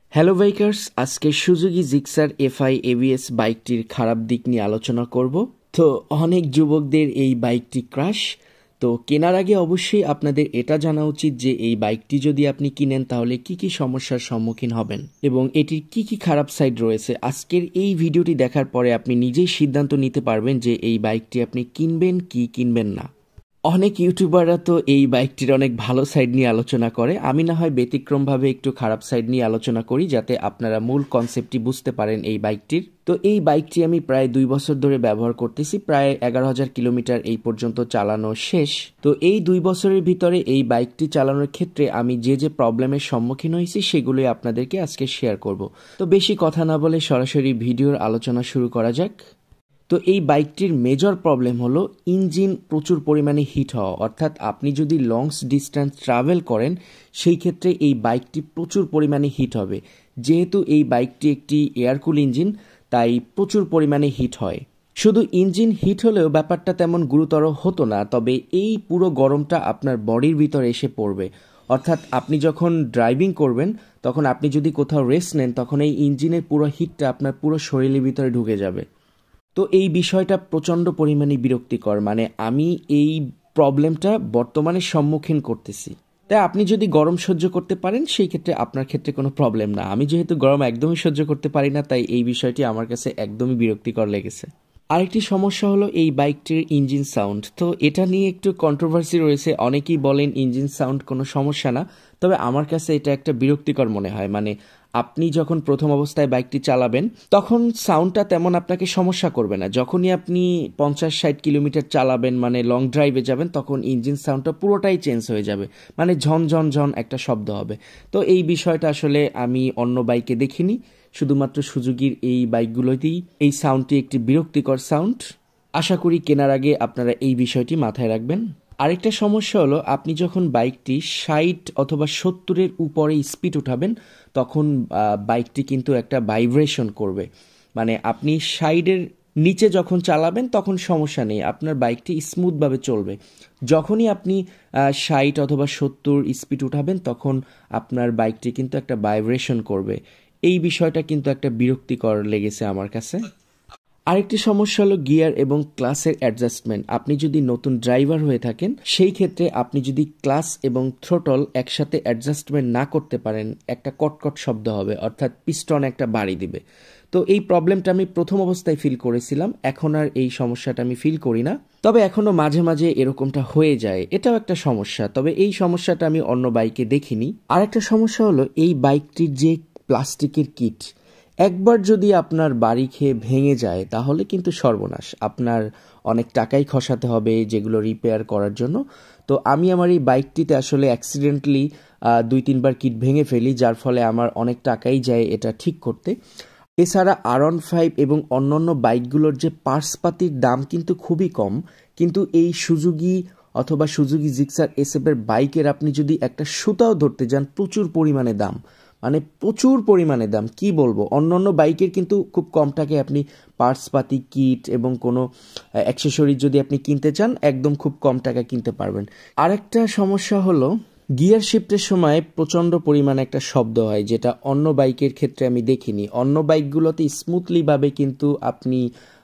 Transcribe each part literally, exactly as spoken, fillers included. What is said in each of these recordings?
Hello bikers, আজকে Suzuki Gixxer FI ABS বাইকটির খারাপ দিক নিয়ে আলোচনা করব। তো অনেক যুবকদের এই বাইকটি ক্রাশ। তো কেনার আগে অবশ্যই আপনাদের এটা জানা উচিত যে এই বাইকটি যদি আপনি কিনেন তাহলে কি কি সমস্যার সম্মুখীন হবেন এবং এটির কি কি খারাপ সাইড রয়েছে। আজকের এই ভিডিওটি দেখার পরে আপনি নিজেই সিদ্ধান্ত নিতে পারবেন যে এই বাইকটি আপনি কিনবেন কি কিনবেন না। অনেক ইউটিউবাররা তো এই বাইকটির অনেক ভালো সাইড নিয়ে আলোচনা করে, আমি না হয় ব্যতিক্রমভাবে একটু খারাপ সাইড নিয়ে আলোচনা করি যাতে আপনারা মূল কনসেপ্টটি বুঝতে পারেন এই বাইকটির। তো এই বাইকটি আমি প্রায় দুই বছর ধরে ব্যবহার করতেছি, প্রায় এগারো হাজার কিলোমিটার এই পর্যন্ত চালানো শেষ। তো এই দুই বছরের ভিতরে এই বাইকটি চালানোর ক্ষেত্রে আমি যে যে প্রবলেমের সম্মুখীন হয়েছি সেগুলোই আপনাদেরকে আজকে শেয়ার করব। তো বেশি কথা না বলে সরাসরি ভিডিওর আলোচনা শুরু করা যাক। তো এই বাইকটির মেজর প্রবলেম হলো ইঞ্জিন প্রচুর পরিমাণে হিট হওয়া, অর্থাৎ আপনি যদি লং ডিস্টেন্স ট্রাভেল করেন সেই ক্ষেত্রে এই বাইকটি প্রচুর পরিমাণে হিট হবে। যেহেতু এই বাইকটি একটি এয়ারকুল ইঞ্জিন তাই প্রচুর পরিমাণে হিট হয়। শুধু ইঞ্জিন হিট হলেও ব্যাপারটা তেমন গুরুতর হতো না, তবে এই পুরো গরমটা আপনার বডির ভিতরে এসে পড়বে। অর্থাৎ আপনি যখন ড্রাইভিং করবেন তখন আপনি যদি কোথাও রেস্ট নেন তখন এই ইঞ্জিনের পুরো হিটটা আপনার পুরো শরীরের ভিতরে ঢুকে যাবে। তো এই বিষয়টা প্রচণ্ড পরিমাণে বিরক্তিকর, মানে আমি এই প্রবলেমটা বর্তমানে সম্মুখীন করতেছি। তাই আপনি যদি গরম সহ্য করতে পারেন সেই ক্ষেত্রে আপনার ক্ষেত্রে কোনো প্রবলেম না। আমি যেহেতু গরম একদমই সহ্য করতে পারি না তাই এই বিষয়টি আমার কাছে একদমই বিরক্তিকর লেগেছে। আরেকটি সমস্যা হলো এই বাইকটির ইঞ্জিন সাউন্ড। তো এটা নিয়ে একটু কন্ট্রোভার্সি রয়েছে, অনেকেই বলেন ইঞ্জিন সাউন্ড কোনো সমস্যা না, তবে আমার কাছে এটা একটা বিরক্তিকর মনে হয়। মানে আপনি যখন প্রথম অবস্থায় বাইকটি চালাবেন তখন সাউন্ডটা তেমন আপনাকে সমস্যা করবে না, যখনই আপনি পঞ্চাশ ষাট কিলোমিটার চালাবেন মানে লং ড্রাইভে যাবেন তখন ইঞ্জিন সাউন্ডটা পুরোটাই চেঞ্জ হয়ে যাবে, মানে ঝন ঝন ঝন একটা শব্দ হবে। তো এই বিষয়টা আসলে আমি অন্য বাইকে দেখিনি, শুধুমাত্র সুজুকির এই বাইকগুলোতেই এই সাউন্ডটি একটি বিরক্তিকর সাউন্ড। আশা করি কেনার আগে আপনারা এই বিষয়টি মাথায় রাখবেন। আরেকটা সমস্যা হলো আপনি যখন বাইকটি ষাট অথবা সত্তরের উপরে স্পিড উঠাবেন তখন বাইকটি কিন্তু একটা ভাইব্রেশন করবে। মানে আপনি ষাটের নিচে যখন চালাবেন তখন সমস্যা নেই, আপনার বাইকটি স্মুথভাবে চলবে। যখনই আপনি ষাট অথবা সত্তর স্পিড উঠাবেন তখন আপনার বাইকটি কিন্তু একটা ভাইব্রেশন করবে। এই বিষয়টা কিন্তু একটা বিরক্তিকর লেগেছে আমার কাছে। আরেকটি সমস্যা হলো গিয়ার এবং ক্লাসের অ্যাডজাস্টমেন্ট। আপনি যদি নতুন ড্রাইভার হয়ে থাকেন সেই ক্ষেত্রে আপনি যদি ক্লাস এবং থ্রোটল একসাথে অ্যাডজাস্টমেন্ট না করতে পারেন একটা কটকট শব্দ হবে, অর্থাৎ পিস্টন একটা বাড়ি দিবে। তো এই প্রবলেমটা আমি প্রথম অবস্থায় ফিল করেছিলাম, এখন আর এই সমস্যাটা আমি ফিল করি না, তবে এখনও মাঝে মাঝে এরকমটা হয়ে যায়, এটাও একটা সমস্যা। তবে এই সমস্যাটা আমি অন্য বাইকে দেখিনি। আরেকটা সমস্যা হলো এই বাইকটির যে প্লাস্টিকের কিট, একবার যদি আপনার বাড়ি খেয়ে ভেঙে যায় তাহলে কিন্তু সর্বনাশ, আপনার অনেক টাকাই খসাতে হবে যেগুলো রিপেয়ার করার জন্য। তো আমি আমার এই বাইকটিতে আসলে অ্যাক্সিডেন্টলি দুই তিনবার কিট ভেঙে ফেলি, যার ফলে আমার অনেক টাকাই যায় এটা ঠিক করতে। এছাড়া আর ওয়ান ফাইভ এবং অন্যান্য বাইকগুলোর যে পার্টসপাতির দাম কিন্তু খুবই কম, কিন্তু এই সুজুকি অথবা সুজুকি জিক্সার এসএফের বাইকের আপনি যদি একটা সুতাও ধরতে যান প্রচুর পরিমাণে দাম, মানে প্রচুর পরিমাণে দাম। কি বলবো, অন্য অন্য বাইকের কিন্তু খুব কম টাকায় আপনি পার্টসপাতি কিট এবং কোনো অ্যাক্সেসরিজ যদি আপনি কিনতে চান একদম খুব কম টাকা কিনতে পারবেন। আরেকটা সমস্যা হলো গিয়ার শিফটের সময় প্রচণ্ড পরিমাণে একটা শব্দ হয়, যেটা অন্য বাইকের ক্ষেত্রে আমি দেখিনি। অন্য বাইকগুলোতে স্মুথলিভাবে কিন্তু আপনি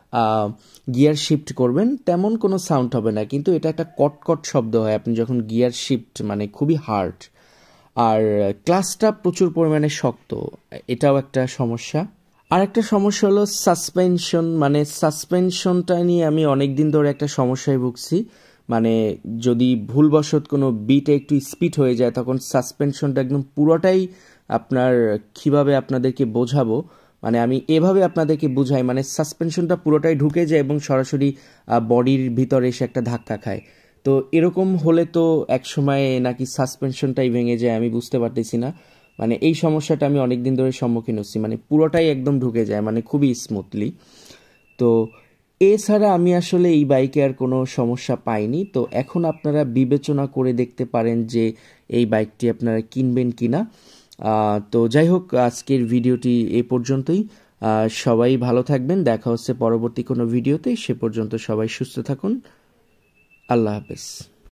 গিয়ার শিফট করবেন তেমন কোনো সাউন্ড হবে না, কিন্তু এটা একটা কটকট শব্দ হয় আপনি যখন গিয়ার শিফট, মানে খুবই হার্ড। আর ক্লাসটা প্রচুর পরিমাণে শক্ত, এটাও একটা সমস্যা। আর একটা সমস্যা হলো সাসপেনশন, মানে সাসপেনশনটা নিয়ে আমি অনেক দিন ধরে একটা সমস্যায় ভুগছি। মানে যদি ভুলবশত কোনো বিটে একটু স্পিড হয়ে যায় তখন সাসপেনশনটা একদম পুরোটাই আপনার, কীভাবে আপনাদেরকে বোঝাবো, মানে আমি এভাবে আপনাদেরকে বুঝাই, মানে সাসপেনশনটা পুরোটাই ঢুকে যায় এবং সরাসরি বডির ভিতরে এসে একটা ধাক্কা খায়। তো এরকম হলে তো এক সময় নাকি সাসপেনশনটাই ভেঙে যায়, আমি বুঝতে পারতেছি না। মানে এই সমস্যাটা আমি অনেক দিন ধরে সম্মুখীন হচ্ছি, মানে পুরোটাই একদম ঢুকে যায়, মানে খুবই স্মুথলি। তো এছাড়া আমি আসলে এই বাইকে আর কোনো সমস্যা পাইনি। তো এখন আপনারা বিবেচনা করে দেখতে পারেন যে এই বাইকটি আপনারা কিনবেন কিনা। তো যাই হোক, আজকের ভিডিওটি এ পর্যন্তই। সবাই ভালো থাকবেন, দেখা হচ্ছে পরবর্তী কোনো ভিডিওতে। সে পর্যন্ত সবাই সুস্থ থাকুন। আল্লাহ হাফেজ।